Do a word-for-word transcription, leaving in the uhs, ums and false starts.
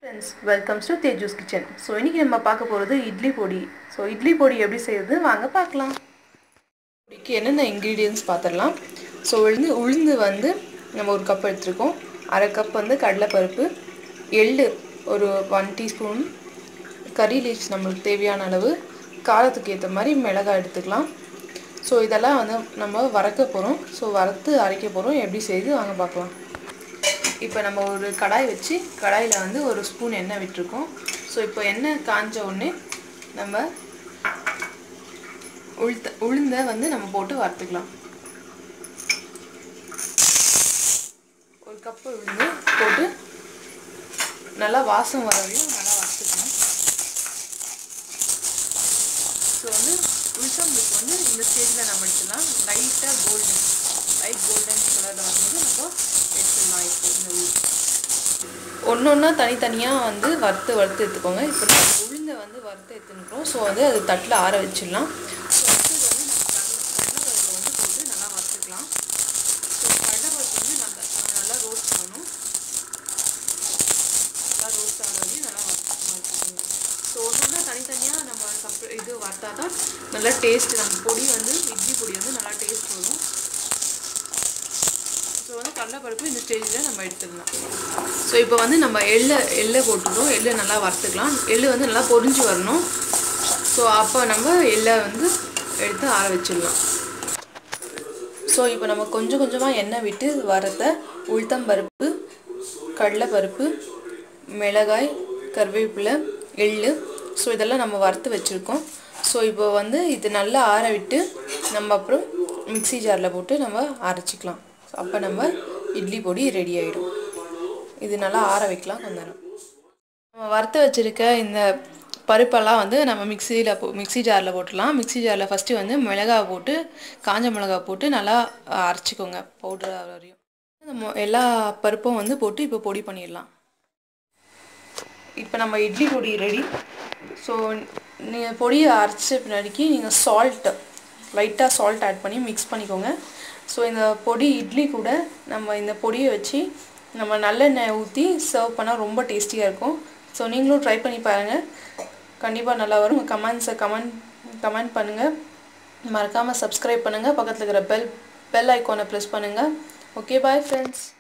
Friends, welcome to Teju's Kitchen. So இன்னைக்கு நம்ம பார்க்க போறது இட்லி பொடி. So இட்லி பொடி எப்படி செய்யறது வாங்க பார்க்கலாம். இதுக்கு என்னென்ன ingredients பார்த்தறலாம். So உளுந்து உளுந்து வந்து நம்ம ஒரு கப் எடுத்துறோம். அரை கப் வந்து கடலை பருப்பு, எள்ளு ஒரு one teaspoon, curry leaves நமக்கு தேவையான அளவு, காரத்துக்கு ஏத்த மாதிரி மிளகாய் எடுத்துக்கலாம். So இதெல்லாம் வந்து நம்ம வறுக்க போறோம். So வறுத்து அரைக்க போறோம். எப்படி செய்து வாங்க பார்க்கலாம். இப்போ நம்ம ஒரு கடாய் வச்சு கடாயில வந்து ஒரு ஸ்பூன் எண்ணெய் விட்டுருக்கோம். சோ இப்போ எண்ணெய் காஞ்ச உடனே நம்ம உளுந்த உளுந்த வந்து நம்ம போட்டு வறுத்துக்கலாம். ஒரு கப் உளுந்து போட்டு நல்லா வாசம் வர வரையும் நல்லா வறுத்துக்கலாம். சோ வந்து உளுந்தம்பருப்பு வந்து இந்த ஸ்டேஜ்ல நம்ம எடுத்துக்கலாம். லைட்டா கோல்டன் லைட் கோல்டன் கலர்ல வரும்போது நம்ம எடுத்துக்கலாம். இப்போ இந்த ஒன்னொன்னா தனித்தனியா வந்து வறுத்து வறுத்து எடுத்துக்கோங்க. இப்போ நம்ம உளுந்த வந்து வறுத்து எடுத்துக்கிறோம். சோ வந்து அது தட்டுல ஆற வச்சிடலாம். சோ அடுத்து வந்து நம்ம கடலை வந்து போட்டு நல்லா வறுத்துக்கலாம். சோ கடலை வந்து நல்லா நல்லா ரோஸ்ட் பண்ணனும். நல்லா ரோஸ்ட் ஆகி நல்லா வறுத்துக்கணும். சோ ஒன்னொன்னா தனித்தனியா நம்ம இது வறுத்தாதான் நல்ல டேஸ்ட். நம்ம பொடி வந்து இட்லி பொடி வந்து நல்லா டேஸ்ட் வரும். சோ வந்து கடலை பருப்பு இந்த ஸ்டேஜ்ல நம்ம எடுத்துக்கலாம். சோ இப்போ வந்து நம்ம எள்ள எள்ள போட்டுறோம். எள்ள நல்லா வறுத்துக்கலாம். எள்ளு வந்து நல்லா பொரிஞ்சு வரணும். சோ அப்ப நம்ம எள்ள வந்து எடுத்து ஆற வச்சிடலாம். சோ இப்போ நம்ம கொஞ்சம் கொஞ்சமா எண்ணெய் விட்டு வறுத்த உளுத்தம் பருப்பு, கடலை பருப்பு, மிளகாய், கறிவேப்பிலை, எள்ளு சோ இதெல்லாம் நம்ம வறுத்து வச்சிருக்கோம். சோ இப்போ வந்து இது நல்லா ஆற விட்டு நம்ம அப்புறம் மிக்ஸி ஜார்ல போட்டு நம்ம அரைச்சிக்கலாம். அப்ப நம்ம இட்லி பொடி ரெடி ஆயிடும். இது நல்லா ஆற வைக்கலாம் கொஞ்ச நேரம். நம்ம வறுத்து வச்சிருக்க இந்த பருப்பெல்லாம் வந்து நம்ம மிக்ஸில மிக்ஸி ஜார்ல போட்டுலாம். மிக்ஸி ஜார்ல ஃபர்ஸ்ட் வந்து மிளகாய் போட்டு காஞ்ச மிளகாய் போட்டு நல்லா அரைச்சிக்கோங்க பவுடர் ஆற வரையும். நம்ம எல்லா பருப்பும் வந்து போட்டு இப்போ பொடி பண்ணிடலாம். இப்போ நம்ம இட்லி பொடி ரெடி. ஸோ நீங்க பொடியை அரைச்ச பின்னாடிக்கு நீங்க சால்ட் லைட்டா சால்ட் ஆட் பண்ணி மிக்ஸ் பண்ணிக்கோங்க. ஸோ இந்த பொடி இட்லி கூட நம்ம இந்த பொடியை வச்சு நம்ம நல்லெண்ணெய் ஊற்றி சர்வ் பண்ணால் ரொம்ப டேஸ்டியாக இருக்கும். ஸோ நீங்களும் ட்ரை பண்ணி பாருங்கள். கண்டிப்பாக நல்லா வரும். உங்கள் கமெண்ட்ஸை கமெண்ட் கமெண்ட் பண்ணுங்கள். மறக்காமல் சப்ஸ்கிரைப் பண்ணுங்கள். பக்கத்தில் இருக்கிற பெல் பெல் ஐக்கானை ப்ரெஸ் பண்ணுங்கள். Okay bye friends.